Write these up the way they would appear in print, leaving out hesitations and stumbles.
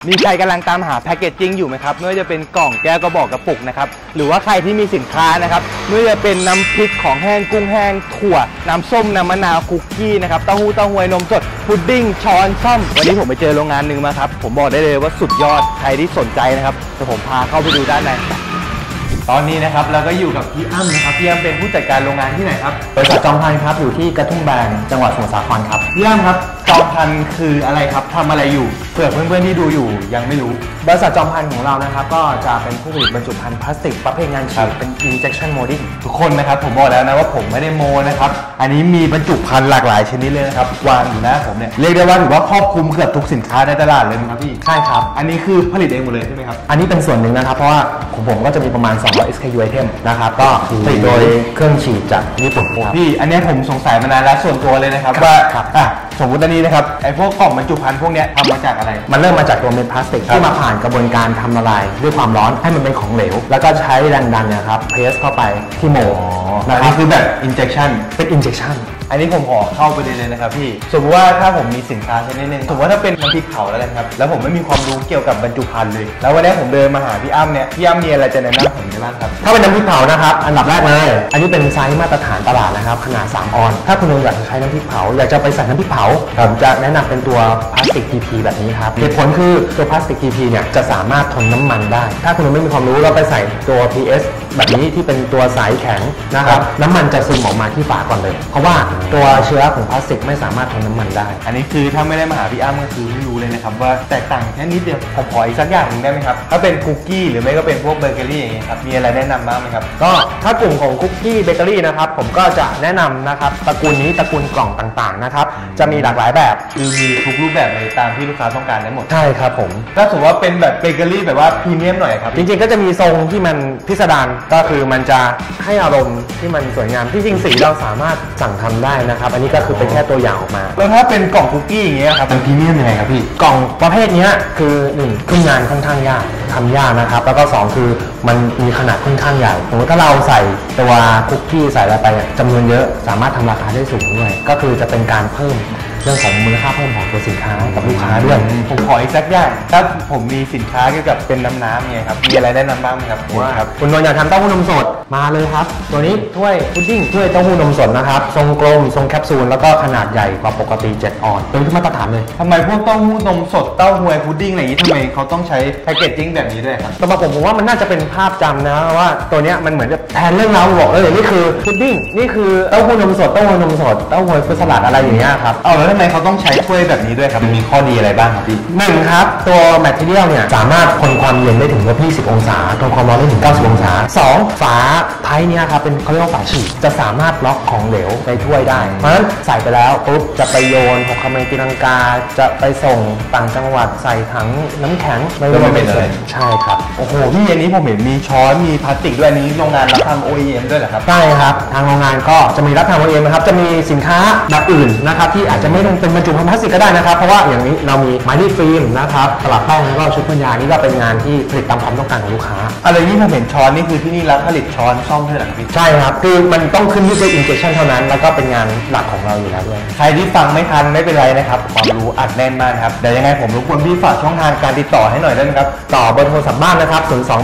มีใครกำลังตามหาแพคเกจจิ้งอยู่ไหมครับไม่ว่าจะเป็นกล่องแก้วกระบอกกระปุกนะครับหรือว่าใครที่มีสินค้านะครับไม่ว่าจะเป็นน้ำพริกของแห้งกุ้งแห้งถั่วน้ำส้มน้ำมะนาวคุกกี้นะครับเต้าหู้เต้าหวยนมสดพุดดิ้งช้อนซ่อมวันนี้ผมไปเจอโรงงานหนึ่งมาครับผมบอกได้เลยว่าสุดยอดใครที่สนใจนะครับจะผมพาเข้าไปดูด้านในตอนนี้นะครับเราก็อยู่กับพี่อ้ำนะครับพี่อ้ำเป็นผู้จัดการโรงงานที่ไหนครับบริษัทจอมพันครับอยู่ที่กระทุ่มแบนจังหวัดสมุทรสาครครับพี่อ้ำครับจอมพันคืออะไรครับทำอะไรอยู่เผื่อเพื่อนๆที่ดูอยู่ยังไม่รู้บริษัทจอมพันของเรานะครับก็จะเป็นผู้ผลิตบรรจุภัณฑ์พลาสติกประเภทงานฉีดเป็น injection molding ทุกคนนะครับผมบอกแล้วนะว่าผมไม่ได้โมนะครับอันนี้มีบรรจุภัณฑ์หลากหลายชนิดเลยนะครับวางอยู่หน้าผมเนี่ยเรียกได้ว่าถือว่าครอบคลุมเกือบทุกสินค้าในตลาดเลยนะครับพี่ใช่ครับอันนี้คือผลิตเองหมดเลยใช่ไหมครับอันนี้เป็นส่วนหนึ่งนะครับเพราะว่าของผมก็จะมีประมาณ200 SKU item นะครับก็ผลิตโดยเครื่องฉีดจากญี่ปุ่นครับพี่อันนี้ผมสงสัยมานานแล้วส่วนตัวเลยนะครับว่าสมมติอันนี้นะครับไอ้พวกกล่องบรรจุภัณฑ์พวกนี้ทำมาจากอะไรมันเริ่มมาจากตัวเม็ดพลาสติกที่มาผ่านกระบวนการทำละลายด้วยความร้อนให้มันเป็นของเหลวแล้วก็ใช้แรงดันเนี่ยครับเพรสเข้าไปที่โมอันนี้คือแบบ injection เป็น injection อันนี้ผมขอเข้าไปเลยนะครับพี่สมมติว่าถ้าผมมีสินค้าชนิดนึงสมมติว่าถ้าเป็นน้ำพริกเผาแล้วกันครับแล้วผมไม่มีความรู้เกี่ยวกับบรรจุภัณฑ์เลยแล้ววันนี้ผมเดินมาหาพี่อ้ำเนี่ยพี่อ้ำมีอะไรจะแนะนำผมได้บ้างครับถ้าเป็นน้ำพริกเผานะครับอันดับแรกเลยอันนี้เป็นไซส์มาตรฐานตลาดนะครับขนาด3 ออนถ้าคุณอยากจะใช้น้ำพริกเผาอยากจะไปใส่น้ำพริกเผาผมจะแนะนำเป็นตัวพลาสติก PP แบบนี้ครับเหตุผลคือตัวพลาสติก PP เนี่ยจะสามารถทนน้ำมันได้ถ้าคุณไม่มีความรู้เราไปใส่ตัว PS แบบนี้ที่เป็นตัวสายแข็งนะครับน้ำมันจะซึมออกมาที่ฝาก่อนเลยเพราะว่าตัวเชื้อของพลาสติกไม่สามารถทนน้ำมันได้อันนี้คือถ้าไม่ได้มาหาพี่อ้ำก็คือไม่รู้เลยนะครับว่าแตกต่างแค่นิดเดียวผมขออีกสักอย่างหนึ่งได้ไหมครับถ้าเป็นคุกกี้หรือไม่ก็เป็นพวกเบเกอรี่อย่างเงี้ยครับมีอะไรแนะนำบ้างไหมครับก็ถ้ากลุ่มของคุกกี้เบเกอรี่นะครับผมก็จะแนะนำนะครับตระกูลนี้ตระกูลกล่องต่างๆนะครับจะมีหลากหลายแบบคือมีทุกรูปแบบเลยตามที่ลูกค้าต้องการได้หมดใช่ครับผมถ้าสมมติว่าเป็นแบบเบเกอรี่แบบว่าพรีเมียมหน่อยครับจริงๆก็จะมีทรงที่มันพิสดารก็คือมันจะให้อารมณ์ที่มันสวยงามที่จริงสีเราสามารถสั่งทำได้นะครับอันนี้ก็คือเป็นแค่ตัวอย่างออกมาแล้วถ้าเป็นกล่องคุกกี้อย่างเงี้ยครับมันพรีเมียมยังไงครับพี่กล่องประเภทนี้คือ1ขึ้นงานค่อนข้างยากทำยากนะครับแล้วก็2คือมันมีขนาดค่อนข้างใหญ่สมมติถ้าเราใส่ตัวคุกกี้ใส่อะไรไปจำนวนเยอะสามารถทำราคาได้สูงด้วยก็คือจะเป็นการเพิ่มเรื่องของมูลค่าเพิ่มของตัวสินค้ากับลูกค้าด้วยผมขออีกสักอย่างถ้าผมมีสินค้าเกี่ยวกับเป็นน้ำเนี่ยครับมีอะไรแนะนำบ้างไหมครับว่าคุณนนท์อยากทำเต้าหู้นมสดมาเลยครับตัวนี้ถ้วยพุดดิ้งถ้วยเต้าหู้นมสดนะครับทรงกลมทรงแคปซูลแล้วก็ขนาดใหญ่กว่าปกติ7 ออนเป็นที่มาตรฐานเลยทำไมพวกเต้าหู้นมสดเต้าหวยพุดดิ้งอะไรอย่างนี้ทำไมเขาต้องใช้แพคเกจจิ้งแบบนี้ด้วยครับสำหรับผมว่ามันน่าจะเป็นภาพจำนะว่าตัวนี้มันเหมือนจะแทนเรื่องราวบอกเลยนี่คือพุดดิ้งนี่คือเต้าหู้นมสดเต้าหู้นมสดเต้าหวยฟรุตสลัดอะไรอย่างเงี้ยครับแล้วทำไมเขาต้องใช้ถ้วยแบบนี้ด้วยครับมันมีข้อดีอะไรบ้างครับพี่ 1ครับตัวแมทเทียลเนี่ยสามารถทนความเย็นได้ถึง20 องศาทนความร้อนได้ถึง90 องศา2ฝาไพ่เนี่ยครับเป็นเขาเรียกว่าฝาฉีดจะสามารถล็อกของเหลวในถ้วยได้เพราะฉะนั้นใส่ไปแล้วปุ๊บจะไปโยน6 คำตีลังกาจะไปส่งต่างจังหวัดใส่ถังน้ำแข็งไม่เป็นอะไรใช่ครับโอ้โหพี่อันนี้ผมเห็นมีช้อนมีพลาสติกด้วยอันนี้โรงงานรับทำ OEM ด้วยเหรอครับใช่ครับทางโรงงานก็จะมีรับทำ OEM นะครับจะมีสินค้าแบบอื่นนะครับที่อาจจะไม่ต้องเป็นบรรจุภัณฑ์พลาสติกก็ได้นะครับเพราะว่าอย่างนี้เรามีไมลี่ฟิล์มนะครับตลับแป้งแล้วก็ชุดพ่นยานี่ก็เป็นงานที่ผลิตตามความต้องการของลูกค้าอะไรที่ผมเห็นช้อนนี่คือที่นี่รับผลิตช้อนซ่อมด้วยเหรอครับพี่ใช่ครับคือมันต้องขึ้นที่ด้วย injection เท่านั้นแล้วก็เป็นงานหลักของเราอยู่แล้วด้วยใครที่ฟังไม่ทันไม่เป็นไรนะครับความรู้อัดแน่นมากครับเดี๋ยวยังไงผมรบกวนพี่ฝากช่องทางการติดต่อให้หน่อยได้ไหมครับต่อเบอร์โทรศัพท์บ้านนะครับ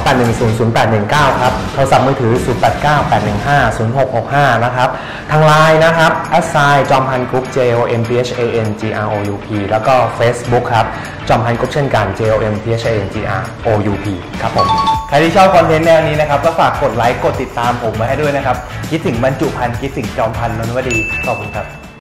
028100819ครับโทรศัพท์มือถือ0898150665นะครับทางไลน์นะครับจอมพันกรุ๊ป JOMPHANGROUP แล้วก็ Facebook ครับจอมพันกรุ๊ปเช่นกัน JOMPHANGROUP ครับผมใครที่ชอบคอนเทนต์แนวนี้นะครับก็ฝากกดไลค์กดติดตามผมมาให้ด้วยนะครับคิดถึงบรรจุภัณฑ์คิดถึงจอมพันนนท์วดีขอบคุณครับ